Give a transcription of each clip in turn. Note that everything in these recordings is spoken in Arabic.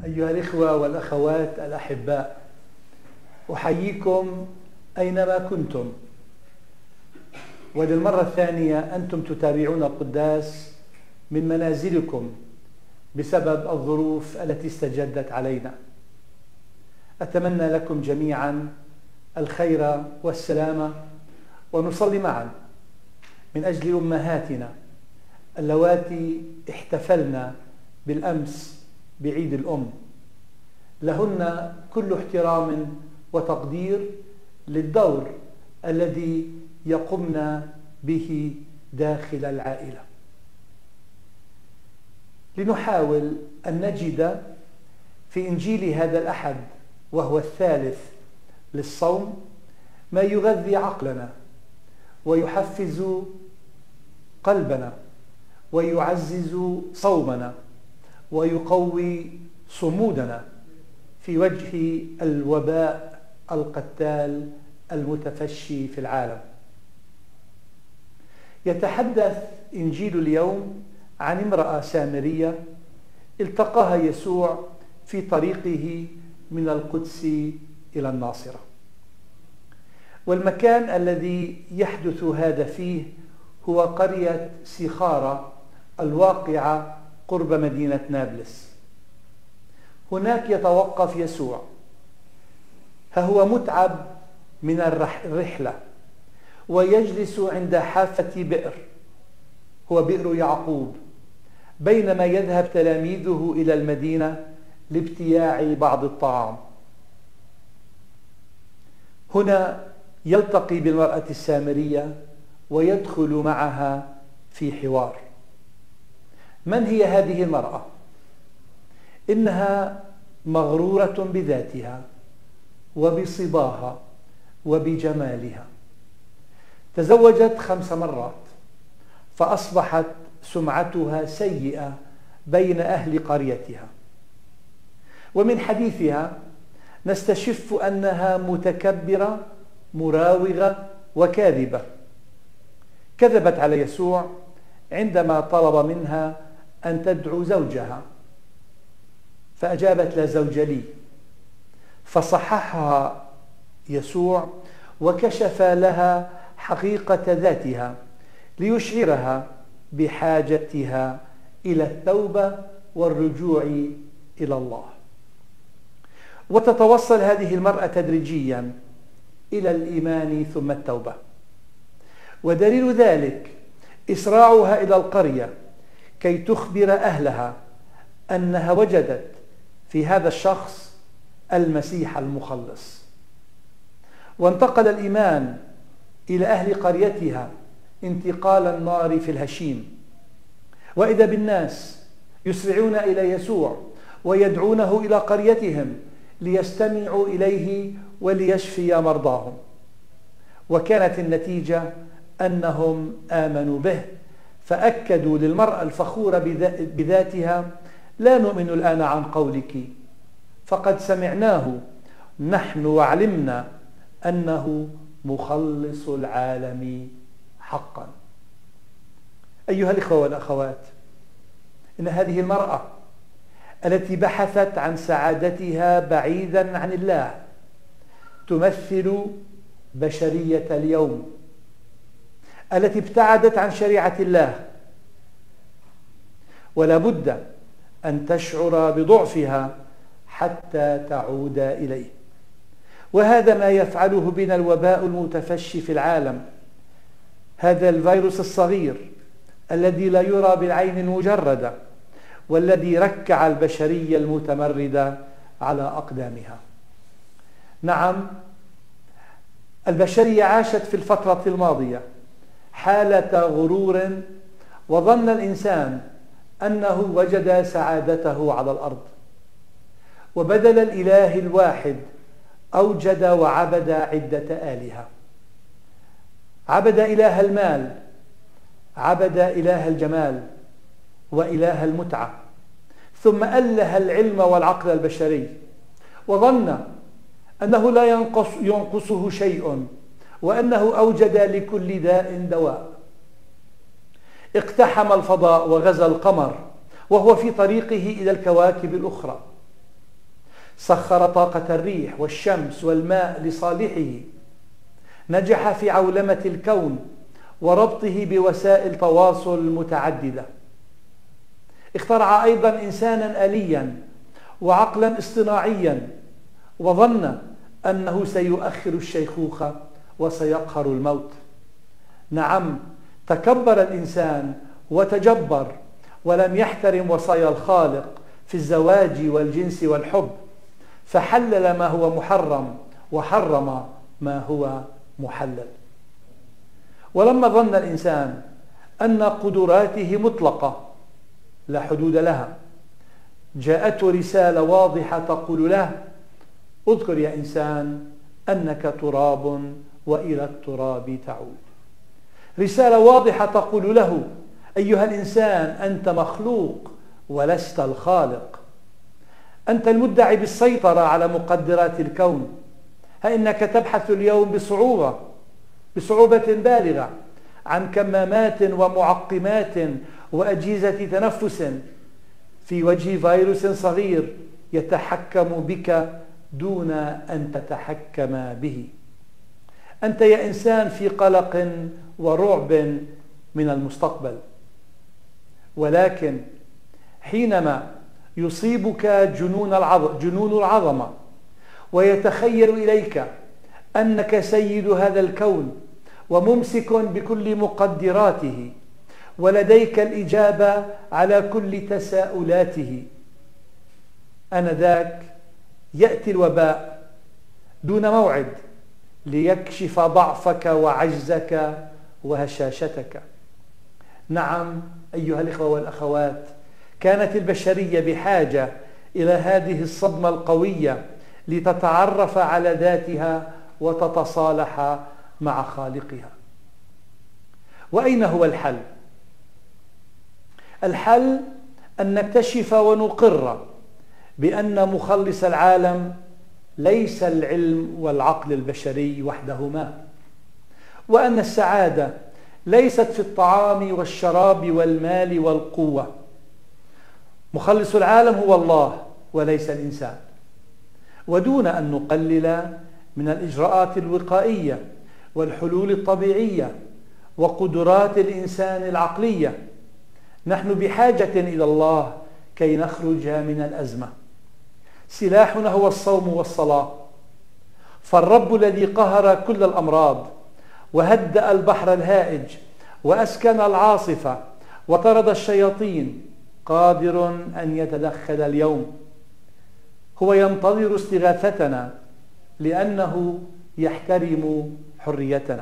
أيها الإخوة والأخوات الأحباء، أحييكم أينما كنتم، وللمرة الثانية أنتم تتابعون القداس من منازلكم بسبب الظروف التي استجدت علينا. أتمنى لكم جميعا الخير والسلامة، ونصلي معا من أجل أمهاتنا اللواتي احتفلن بالأمس بعيد الأم، لهن كل احترام وتقدير للدور الذي يقمن به داخل العائلة. لنحاول أن نجد في إنجيل هذا الأحد، وهو الثالث للصوم، ما يغذي عقلنا ويحفز قلبنا ويعزز صومنا ويقوي صمودنا في وجه الوباء القتال المتفشي في العالم. يتحدث إنجيل اليوم عن امرأة سامرية التقاها يسوع في طريقه من القدس إلى الناصرة، والمكان الذي يحدث هذا فيه هو قرية سيخارة الواقعة قرب مدينة نابلس. هناك يتوقف يسوع، ها هو متعب من الرحلة، ويجلس عند حافة بئر، هو بئر يعقوب، بينما يذهب تلاميذه إلى المدينة لابتياع بعض الطعام. هنا يلتقي بالمرأة السامرية ويدخل معها في حوار. من هي هذه المرأة؟ إنها مغرورة بذاتها وبصباها وبجمالها. تزوجت 5 مرات، فأصبحت سمعتها سيئة بين أهل قريتها، ومن حديثها نستشف أنها متكبرة مراوغة وكاذبة. كذبت على يسوع عندما طلب منها أن تدعو زوجها، فأجابت: لا زوج لي. فصححها يسوع وكشف لها حقيقة ذاتها ليشعرها بحاجتها إلى التوبة والرجوع إلى الله. وتتوصل هذه المرأة تدريجيا إلى الإيمان ثم التوبة، ودليل ذلك إسراعها إلى القرية كي تخبر أهلها أنها وجدت في هذا الشخص المسيح المخلص. وانتقل الإيمان إلى أهل قريتها انتقال النار في الهشيم، وإذا بالناس يسرعون إلى يسوع ويدعونه إلى قريتهم ليستمعوا إليه وليشفي مرضاهم. وكانت النتيجة أنهم آمنوا به، فأكدوا للمرأة الفخورة بذاتها: لا نؤمن الآن عن قولك، فقد سمعناه نحن وعلمنا أنه مخلص العالم حقا. أيها الإخوة والأخوات، إن هذه المرأة التي بحثت عن سعادتها بعيدا عن الله تمثل بشرية اليوم التي ابتعدت عن شريعة الله، ولا بد أن تشعر بضعفها حتى تعود إليه. وهذا ما يفعله بنا الوباء المتفشي في العالم، هذا الفيروس الصغير الذي لا يرى بالعين المجردة، والذي ركع البشرية المتمردة على أقدامها. نعم، البشرية عاشت في الفترة الماضية حالة غرور، وظن الإنسان أنه وجد سعادته على الأرض، وبدل الإله الواحد أوجد وعبد عدة آلهة. عبد إله المال، عبد إله الجمال وإله المتعة، ثم أله العلم والعقل البشري، وظن أنه لا ينقصه شيء، وأنه أوجد لكل داء دواء. اقتحم الفضاء وغزا القمر وهو في طريقه إلى الكواكب الأخرى، سخر طاقة الريح والشمس والماء لصالحه، نجح في عولمة الكون وربطه بوسائل تواصل متعددة. اخترع أيضا إنسانا آليا وعقلا اصطناعيا، وظن أنه سيؤخر الشيخوخة وسيقهر الموت. نعم، تكبر الإنسان وتجبر ولم يحترم وصايا الخالق في الزواج والجنس والحب، فحلل ما هو محرم وحرم ما هو محلل. ولما ظن الإنسان أن قدراته مطلقة لا حدود لها، جاءته رسالة واضحة تقول له: اذكر يا إنسان أنك تراب وإلى التراب تعود. رسالة واضحة تقول له: أيها الإنسان، أنت مخلوق ولست الخالق، أنت المدعي بالسيطرة على مقدرات الكون، إنك تبحث اليوم بصعوبة بالغة عن كمامات ومعقمات وأجهزة تنفس في وجه فيروس صغير يتحكم بك دون أن تتحكم به. أنت يا إنسان في قلق ورعب من المستقبل، ولكن حينما يصيبك جنون العظمة ويتخيل إليك أنك سيد هذا الكون وممسك بكل مقدراته ولديك الإجابة على كل تساؤلاته، آنذاك يأتي الوباء دون موعد ليكشف ضعفك وعجزك وهشاشتك. نعم أيها الإخوة والأخوات، كانت البشرية بحاجة إلى هذه الصدمة القوية لتتعرف على ذاتها وتتصالح مع خالقها. وأين هو الحل؟ الحل أن نكتشف ونقر بأن مخلص العالم ليس العلم والعقل البشري وحدهما، وأن السعادة ليست في الطعام والشراب والمال والقوة. مخلص العالم هو الله وليس الإنسان. ودون أن نقلل من الإجراءات الوقائية والحلول الطبيعية وقدرات الإنسان العقلية، نحن بحاجة إلى الله كي نخرج من الأزمة. سلاحنا هو الصوم والصلاة، فالرب الذي قهر كل الأمراض وهدأ البحر الهائج وأسكن العاصفة وطرد الشياطين قادر أن يتدخل اليوم. هو ينتظر استغاثتنا لأنه يحترم حريتنا.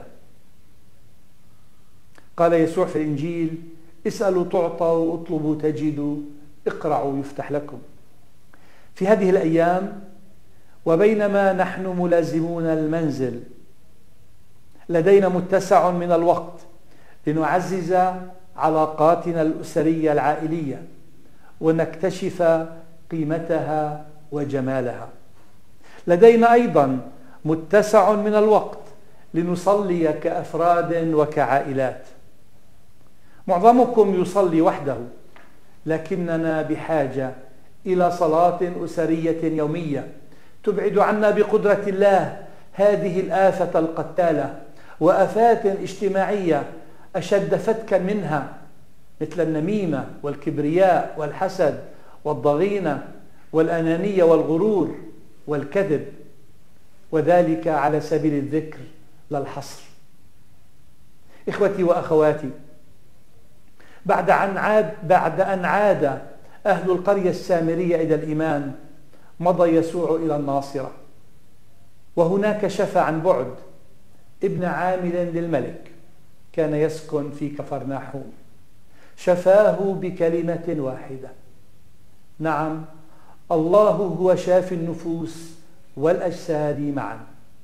قال يسوع في الإنجيل: اسألوا تعطوا، اطلبوا تجدوا، اقرعوا يفتح لكم. في هذه الأيام وبينما نحن ملازمون المنزل، لدينا متسع من الوقت لنعزز علاقاتنا الأسرية العائلية ونكتشف قيمتها وجمالها. لدينا أيضا متسع من الوقت لنصلي كأفراد وكعائلات. معظمكم يصلي وحده، لكننا بحاجة إلى صلاة أسرية يومية تبعد عنا بقدرة الله هذه الآفة القتالة وآفات اجتماعية أشد فتكا منها، مثل النميمة والكبرياء والحسد والضغينة والأنانية والغرور والكذب، وذلك على سبيل الذكر لا الحصر. إخوتي وأخواتي، بعد أن عاد أهل القرية السامرية إلى الإيمان، مضى يسوع إلى الناصرة، وهناك شفى عن بعد ابن عامل للملك كان يسكن في كفرناحوم، شفاه بكلمة واحدة. نعم، الله هو شافي النفوس والأجساد معا.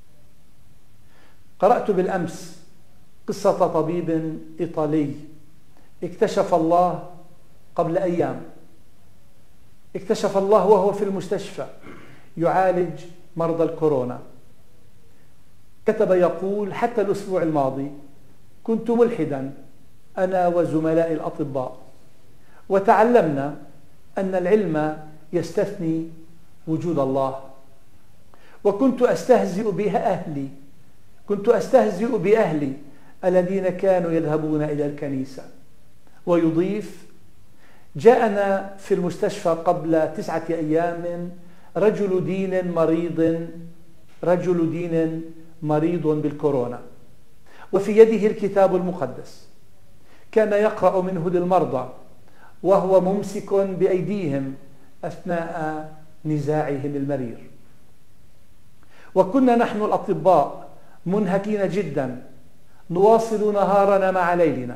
قرأت بالأمس قصة طبيب إيطالي اكتشف الله قبل أيام، اكتشف الله وهو في المستشفى يعالج مرضى الكورونا. كتب يقول: حتى الأسبوع الماضي كنت ملحدا أنا وزملائي الأطباء، وتعلمنا أن العلم يستثني وجود الله. وكنت أستهزئ بأهلي الذين كانوا يذهبون إلى الكنيسة. ويضيف: جاءنا في المستشفى قبل 9 أيام رجل دين مريض بالكورونا، وفي يده الكتاب المقدس، كان يقرأ منه للمرضى وهو ممسك بأيديهم أثناء نزاعهم المرير. وكنا نحن الأطباء منهكين جدا، نواصل نهارنا مع ليلنا،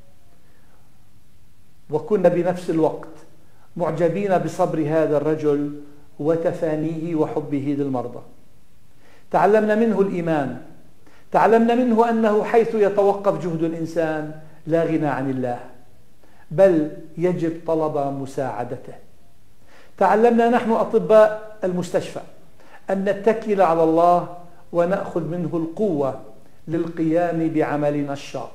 وكنا بنفس الوقت معجبين بصبر هذا الرجل وتفانيه وحبه للمرضى. تعلمنا منه الإيمان، تعلمنا منه أنه حيث يتوقف جهد الإنسان لا غنى عن الله، بل يجب طلب مساعدته. تعلمنا نحن أطباء المستشفى أن نتكل على الله ونأخذ منه القوة للقيام بعملنا الشاق.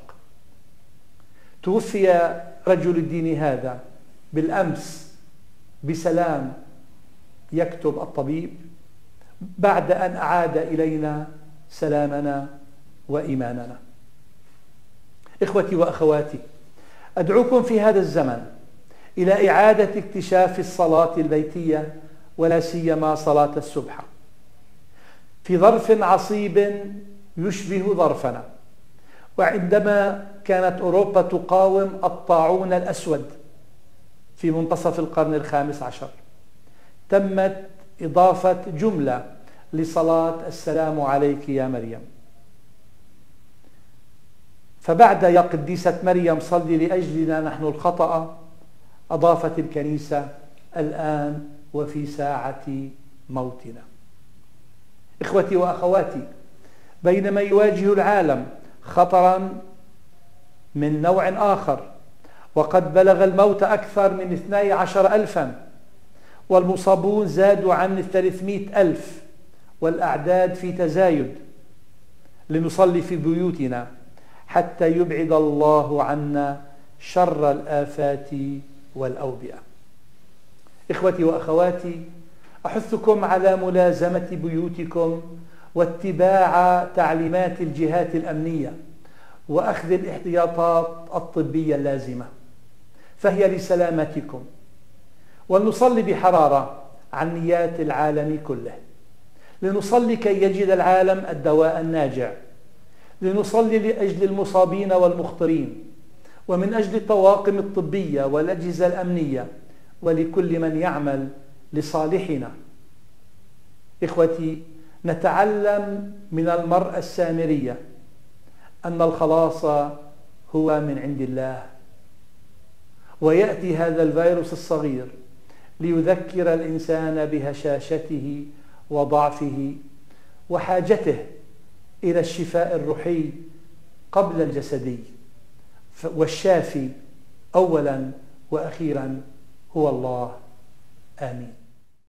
توفي رجل الدين هذا بالأمس بسلام، يكتب الطبيب، بعد أن أعاد إلينا سلامنا وإيماننا. إخوتي وأخواتي، أدعوكم في هذا الزمن إلى إعادة اكتشاف الصلاة البيتية، ولا سيما صلاة السبحة، في ظرف عصيب يشبه ظرفنا. وعندما كانت أوروبا تقاوم الطاعون الأسود في منتصف القرن ال15، تمت إضافة جملة لصلاة السلام عليك يا مريم. فبعد يا قديسة مريم صلي لأجلنا نحن الخطأ، أضافت الكنيسة الآن وفي ساعة موتنا. إخوتي وأخواتي، بينما يواجه العالم خطرا من نوع آخر، وقد بلغ الموت أكثر من 12,000، والمصابون زادوا عن 300,000، والأعداد في تزايد، لنصلي في بيوتنا حتى يبعد الله عنا شر الآفات والأوبئة. إخوتي وأخواتي، أحثكم على ملازمة بيوتكم واتباع تعليمات الجهات الأمنية وأخذ الاحتياطات الطبية اللازمة، فهي لسلامتكم. ولنصلي بحرارة عن نيات العالم كله، لنصلي كي يجد العالم الدواء الناجع، لنصلي لأجل المصابين والمخطرين، ومن أجل الطواقم الطبية والأجهزة الأمنية، ولكل من يعمل لصالحنا. إخوتي، نتعلم من المرأة السامرية أن الخلاص هو من عند الله، ويأتي هذا الفيروس الصغير ليذكر الإنسان بهشاشته وضعفه وحاجته إلى الشفاء الروحي قبل الجسدي، والشافي أولا وأخيرا هو الله. آمين.